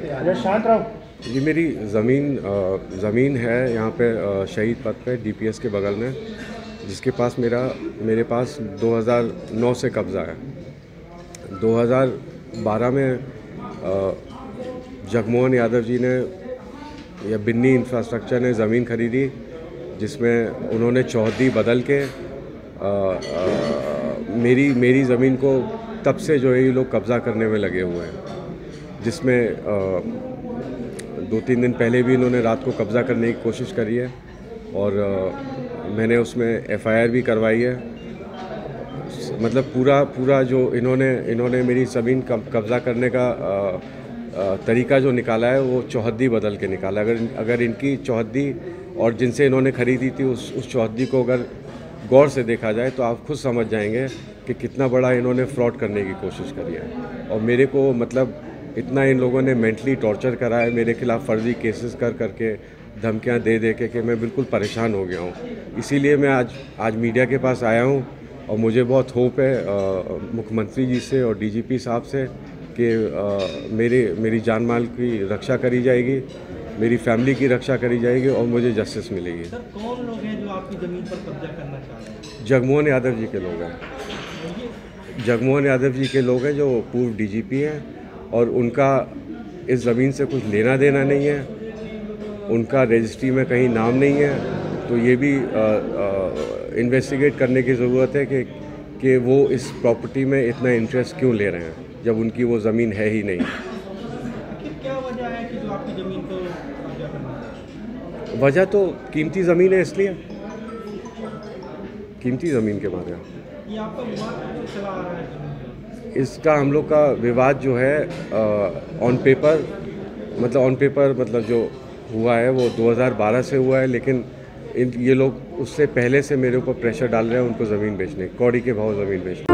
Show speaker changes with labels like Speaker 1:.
Speaker 1: शांत रहो।
Speaker 2: ये मेरी ज़मीन है यहाँ पे शहीद पथ पे डीपीएस के बगल में, जिसके पास मेरे पास 2009 से कब्ज़ा है। 2012 में जगमोहन यादव जी ने या बिन्नी इंफ्रास्ट्रक्चर ने ज़मीन खरीदी, जिसमें उन्होंने चौहद्दी बदल के मेरी ज़मीन को तब से जो है ये लोग कब्ज़ा करने में लगे हुए हैं, जिसमें 2-3 दिन पहले भी इन्होंने रात को कब्ज़ा करने की कोशिश करी है और मैंने उसमें एफआईआर भी करवाई है। मतलब पूरा जो इन्होंने मेरी ज़मीन कब्ज़ा करने का तरीका जो निकाला है वो चौहद्दी बदल के निकाला। अगर इनकी चौहद्दी और जिनसे इन्होंने ख़रीदी थी उस चौहद्दी को अगर गौर से देखा जाए तो आप खुद समझ जाएंगे कि कितना बड़ा इन्होंने फ्रॉड करने की कोशिश करी है। और मेरे को मतलब इतना इन लोगों ने मेंटली टॉर्चर करा है, मेरे खिलाफ़ फर्जी केसेस करके धमकियां दे के कि मैं बिल्कुल परेशान हो गया हूं। इसीलिए मैं आज मीडिया के पास आया हूं और मुझे बहुत होप है मुख्यमंत्री जी से और डीजीपी साहब से कि मेरी जान माल की रक्षा करी जाएगी, मेरी फैमिली की रक्षा करी जाएगी और मुझे जस्टिस मिलेगी।
Speaker 1: सर, कौन लोग हैं जो आपकी ज़मीन पर कब्जा करना चाह रहे हैं?
Speaker 2: जगमोहन यादव जी के लोग हैं। जगमोहन यादव जी के लोग हैं जो पूर्व डीजीपी हैं और उनका इस ज़मीन से कुछ लेना देना नहीं है, उनका रजिस्ट्री में कहीं नाम नहीं है। तो ये भी इन्वेस्टिगेट करने की ज़रूरत है कि वो इस प्रॉपर्टी में इतना इंटरेस्ट क्यों ले रहे हैं जब उनकी वो ज़मीन है ही नहीं।
Speaker 1: क्या वजह है कि जो आपकी ज़मीन को कब्जा करना चाह रहे हैं?
Speaker 2: वजह तो कीमती ज़मीन है, इसलिए कीमती ज़मीन के बारे में
Speaker 1: ये आपका विवाद क्यों चला आ रहा है?
Speaker 2: इसका हम लोग का विवाद जो है ऑन पेपर मतलब जो हुआ है वो 2012 से हुआ है, लेकिन ये लोग उससे पहले से मेरे ऊपर प्रेशर डाल रहे हैं उनको ज़मीन बेचने, कौड़ी के भाव ज़मीन बेचने।